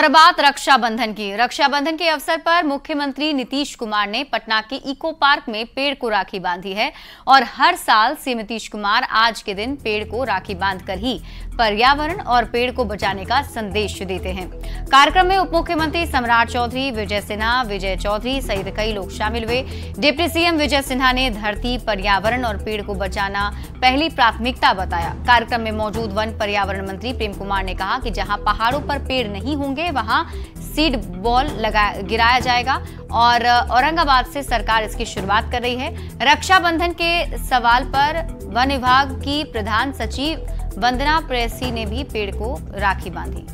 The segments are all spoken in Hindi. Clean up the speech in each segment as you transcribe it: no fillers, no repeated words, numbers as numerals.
और बात रक्षाबंधन की। रक्षाबंधन के अवसर पर मुख्यमंत्री नीतीश कुमार ने पटना के इको पार्क में पेड़ को राखी बांधी है और हर साल सीएम नीतीश कुमार आज के दिन पेड़ को राखी बांधकर ही पर्यावरण और पेड़ को बचाने का संदेश देते हैं। कार्यक्रम में उप मुख्यमंत्री सम्राट चौधरी, विजय सिन्हा, विजय चौधरी सहित कई लोग शामिल हुए। डिप्टी सीएम विजय सिन्हा ने धरती, पर्यावरण और पेड़ को बचाना पहली प्राथमिकता बताया। कार्यक्रम में मौजूद वन पर्यावरण मंत्री प्रेम कुमार ने कहा कि जहां पहाड़ों पर पेड़ नहीं होंगे वहां सीड बॉल गिराया जाएगा और औरंगाबाद से सरकार इसकी शुरुआत कर रही है। रक्षाबंधन के सवाल पर वन विभाग की प्रधान सचिव वंदना प्रेसी ने भी पेड़ को राखी बांधी।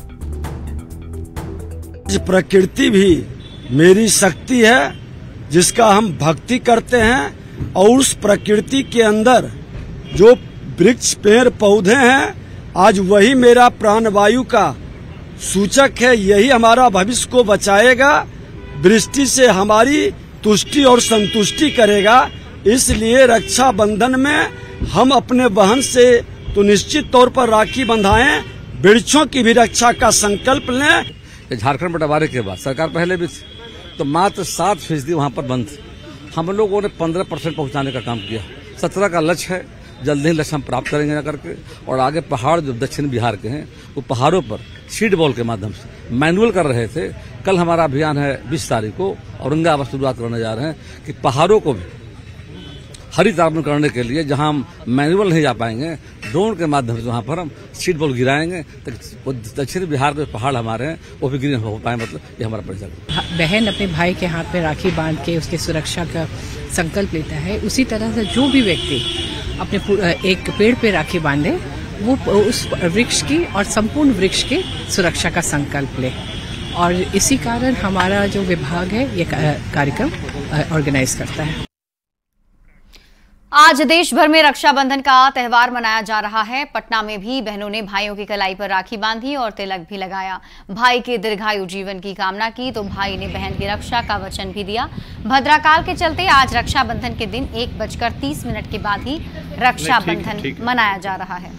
प्रकृति भी मेरी शक्ति है जिसका हम भक्ति करते हैं और उस प्रकृति के अंदर जो वृक्ष, पेड़, पौधे हैं, आज वही मेरा प्राणवायु का सूचक है। यही हमारा भविष्य को बचाएगा, वृष्टि से हमारी तुष्टि और संतुष्टि करेगा। इसलिए रक्षाबंधन में हम अपने बहन से तो निश्चित तौर पर राखी बंधाएं, वृक्षों की भी रक्षा का संकल्प लें। झारखंड बंटवारे के बाद सरकार पहले भी थी तो मात्र 7% वहाँ पर बंद थी। हम लोगों ने 15% पहुँचाने का काम किया। 17 का लक्ष्य है, जल्द ही लक्ष्य हम प्राप्त करेंगे ना करके। और आगे पहाड़ जो दक्षिण बिहार के हैं वो पहाड़ों पर सीड बॉल के माध्यम से मैनुअल कर रहे थे। कल हमारा अभियान है 20 तारीख को औरंगाबाद शुरुआत करने जा रहे हैं कि पहाड़ों को भी हरिताभरण करने के लिए जहां हम मैनुअल नहीं जा पाएंगे, ड्रोन के माध्यम से वहां पर हम सीड बॉल गिराएंगे तो दक्षिण बिहार के पहाड़ हमारे हैं वो भी ग्रीन हो पाए। मतलब ये हमारा परिचय। बहन अपने भाई के हाथ में राखी बांध के उसके सुरक्षा का संकल्प लेता है, उसी तरह से जो भी व्यक्ति अपने एक पेड़ पे राखी बांधे वो उस वृक्ष की और संपूर्ण वृक्ष की सुरक्षा का संकल्प ले। और इसी कारण हमारा जो विभाग है ये कार्यक्रम ऑर्गेनाइज करता है। आज देश भर में रक्षाबंधन का त्यौहार मनाया जा रहा है। पटना में भी बहनों ने भाइयों की कलाई पर राखी बांधी और तिलक भी लगाया। भाई के दीर्घायु जीवन की कामना की तो भाई ने बहन की रक्षा का वचन भी दिया। भद्राकाल के चलते आज रक्षाबंधन के दिन 1:30 के बाद ही रक्षाबंधन मनाया जा रहा है।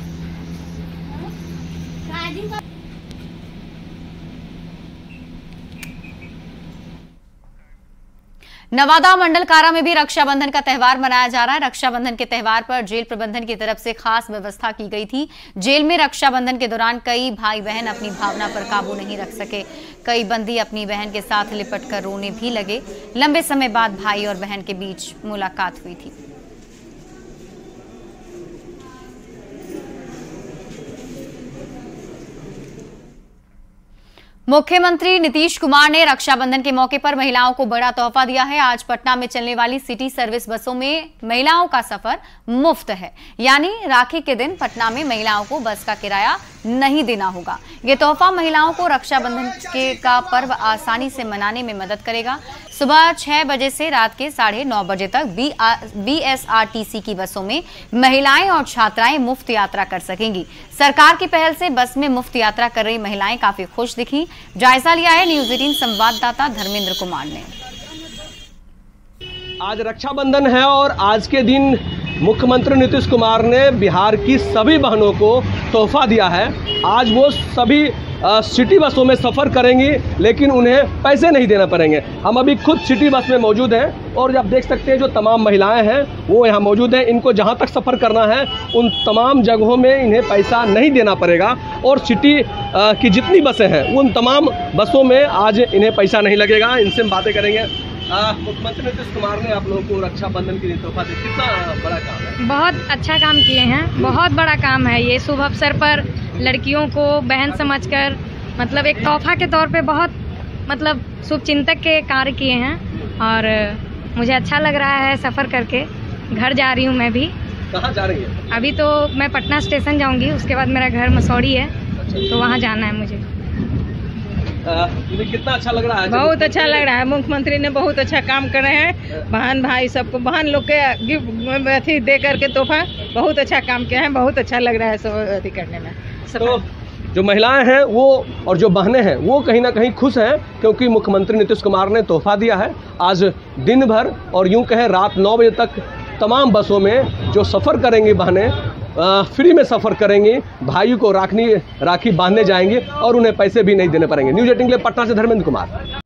नवादा मंडल कारा में भी रक्षाबंधन का त्यौहार मनाया जा रहा है। रक्षाबंधन के त्यौहार पर जेल प्रबंधन की तरफ से खास व्यवस्था की गई थी। जेल में रक्षाबंधन के दौरान कई भाई बहन अपनी भावना पर काबू नहीं रख सके। कई बंदी अपनी बहन के साथ लिपट कर रोने भी लगे। लंबे समय बाद भाई और बहन के बीच मुलाकात हुई थी। मुख्यमंत्री नीतीश कुमार ने रक्षाबंधन के मौके पर महिलाओं को बड़ा तोहफा दिया है। आज पटना में चलने वाली सिटी सर्विस बसों में महिलाओं का सफर मुफ्त है, यानी राखी के दिन पटना में महिलाओं को बस का किराया नहीं देना होगा। ये तोहफा महिलाओं को रक्षाबंधन का पर्व आसानी से मनाने में मदद करेगा। सुबह 6 बजे से रात के 9:30 बजे तक BSRTC की बसों में महिलाएं और छात्राएं मुफ्त यात्रा कर सकेंगी। सरकार की पहल से बस में मुफ्त यात्रा कर रही महिलाएं काफी खुश दिखी। जायजा लिया है न्यूज़ 18 संवाददाता धर्मेंद्र कुमार ने। आज रक्षाबंधन है और आज के दिन मुख्यमंत्री नीतीश कुमार ने बिहार की सभी बहनों को तोहफा दिया है। आज वो सभी सिटी बसों में सफ़र करेंगी लेकिन उन्हें पैसे नहीं देना पड़ेंगे। हम अभी खुद सिटी बस में मौजूद हैं और आप देख सकते हैं जो तमाम महिलाएं हैं वो यहाँ मौजूद हैं। इनको जहाँ तक सफ़र करना है उन तमाम जगहों में इन्हें पैसा नहीं देना पड़ेगा और सिटी की जितनी बसें हैं उन तमाम बसों में आज इन्हें पैसा नहीं लगेगा। इनसे हम बातें करेंगे। मुख्यमंत्री नीतीश कुमार ने आप लोगों को रक्षाबंधन के लिए तोहफा दिया, कितना बड़ा काम है? बहुत अच्छा काम किए हैं, बहुत बड़ा काम है ये। शुभ अवसर पर लड़कियों को बहन समझकर मतलब एक तोहफा के तौर पे बहुत मतलब शुभचिंतक के कार्य किए हैं और मुझे अच्छा लग रहा है सफ़र करके। घर जा रही हूँ मैं भी। कहाँ जा रही है? अभी तो मैं पटना स्टेशन जाऊँगी, उसके बाद मेरा घर मसौड़ी है तो वहाँ जाना है मुझे। कितना अच्छा लग रहा है? बहुत अच्छा लग रहा है। मुख्यमंत्री ने बहुत अच्छा काम करे हैं। बहन भाई सबको, बहन लोग के गिफ्ट दे करके तोहफा बहुत अच्छा काम किया है। बहुत अच्छा लग रहा है सब अथी करने में। तो जो महिलाएं हैं वो और जो बहनें हैं वो कहीं ना कहीं खुश हैं क्योंकि मुख्यमंत्री नीतीश कुमार ने तोहफा दिया है। आज दिन भर और यूं कहें रात 9 बजे तक तमाम बसों में जो सफ़र करेंगी बहनें फ्री में सफ़र करेंगी, भाई को राखी बांधने जाएंगी और उन्हें पैसे भी नहीं देने पड़ेंगे। न्यूज़ 18 के लिए पटना से धर्मेंद्र कुमार।